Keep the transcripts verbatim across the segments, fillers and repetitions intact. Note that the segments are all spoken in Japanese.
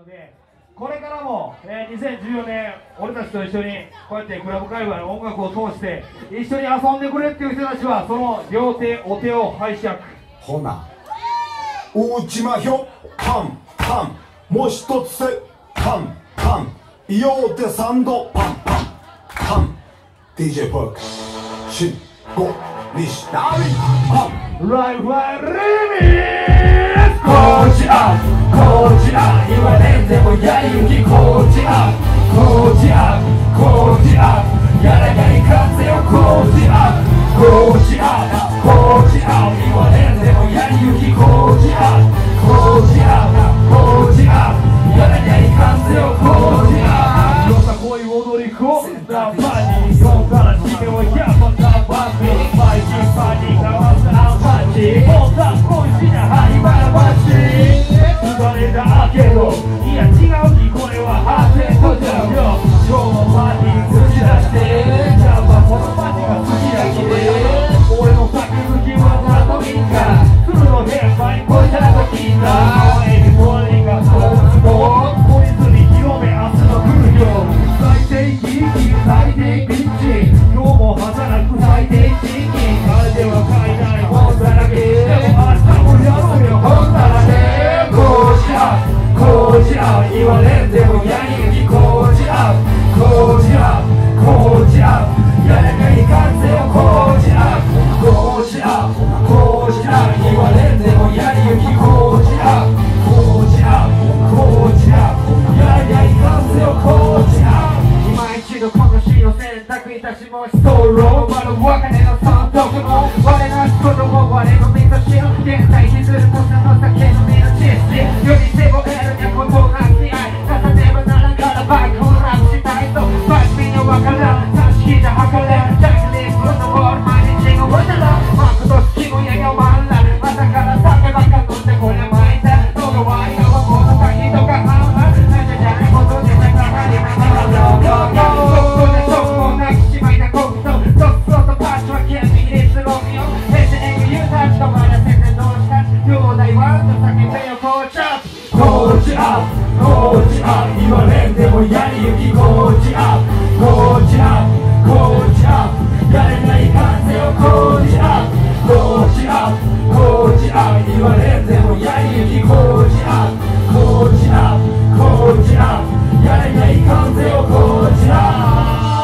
ので、これからも、えー、にせんじゅうよねん俺たちと一緒にこうやってクラブ界隈の音楽を通して一緒に遊んでくれっていう人たちはその両手お手を拝借。 ほなうちまひょパンパンもう一つせパンパンいようてサンドパンパンパン ディージェー パークしご西ダビパンライフはリミックこうちゃこうちゃ言われんでもやりゆきこうちゃこうちゃこうちゃやらがい風よこうちゃこうちゃこうちゃ言われんでもやりゆきこうちゃこうちゃこうちゃやらがい風よこうちゃよさこい踊り子ナンバーに呼んだら締めはやっぱナンバーにマイキーパニーがまずアンパンチもうさ恋しなハイバラバチ言われたけどいや違うにこれはハーテントじゃんよ今日もパーティー口出してじゃあこのパーティーが好きだけで俺の酒好きはナトリンか鶴の変態こいたらと聞いたエビトリンがそうそう懲りずに広め明日の来るよ最低金最低ピンチ今日も働く最低賃金あれでは買えないもんだらけでも明日もやろうよほんだらけこうちゃこうちゃ言われんでもやりゆきこうちゃこうちゃこうちゃやらかい風よこうちゃこうちゃこうちゃ言われんでもやりゆきこうちゃこうちゃこうちゃやらかい風よこうちゃ今一度この詩を選択いたしもしそうローマの別れの損得も我なすことも我の味噌汁現在引ずるこその酒の身の知識より背負えるにゃことなき愛重ねばならんからバイクをラップしたいとバイクにわからん差し引いた測れジャックリストのボール毎日が終えたらマクと好きもやがまんら朝から酒ばっか飲んでこれ巻いて喉は今はもの先とか半々なんじゃじゃないことでなかなりまだそこでそこを泣きしまいたコクとそっそとパッチは剣に入れすロミオ平成演技言うたちとまだ宣伝同士たち兄弟はと叫べよこうちゃこうちゃこうちゃ言われんでもやりゆきこうちゃこうちゃこうちゃやれない風よこうちゃこうちゃこうちゃ言われんでもやりゆきこうちゃこうちゃこうちゃやれない風よこうちゃ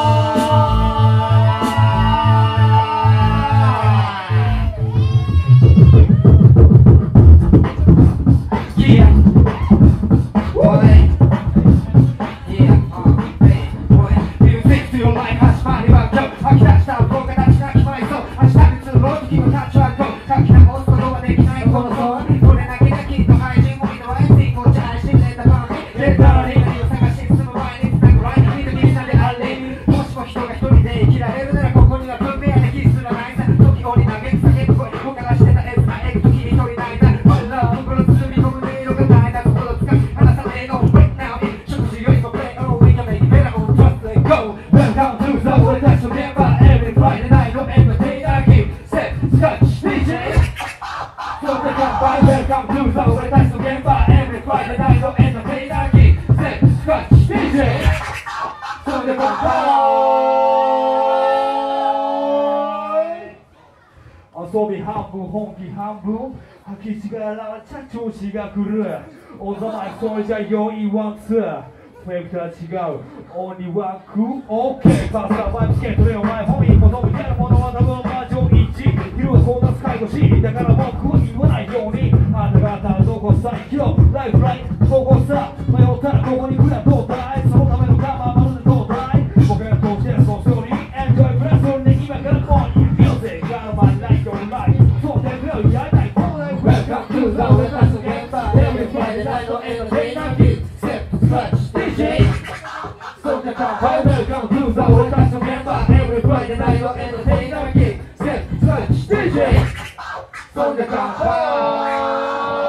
遊び半分本気半分吐き違えらちゃ調子が来るおざまいそれじゃよいワンツーフェイクとは違うオンリーワンクーオーケーパスタバイブチケットでお前本意求めてるものは多分魔女一昼はこんな使い腰だから僕は言わないようにあなた方どこ最強ライフラインここさ迷ったらここに来りゃどうだいそのための我慢まるでどうだい僕が通してそうするにエンジョイプラスオンで今からこうミュージックがまないよライフそうでるやりたいことで Welcome to the 俺たちの現場 Every Friday nightのエンターテイナーキッズ Step to Scratch ディージェー そうでか Welcome to the 俺たちの現場 Every Friday night のエンターテイナーキッズ Step to Scratch ディージェー そうでか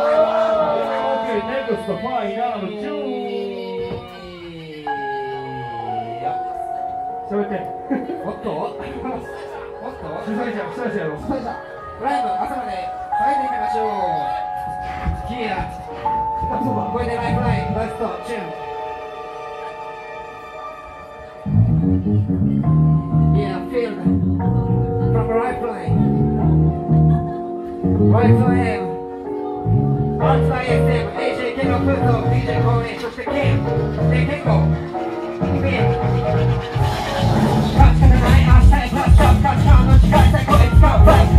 Next the final two 喋っておっとおっと主催者主催者やろライブ朝まで騒いでいきましょうキーラこれでライフラインラストチューン Yeah, feel that from the right line right line one side エスエム エージェー ケンのプート ディージェー コーネそしてケンでケンゴビエ勝ち方ない明日へ立つ勝つ勝ちの近い最高へ使う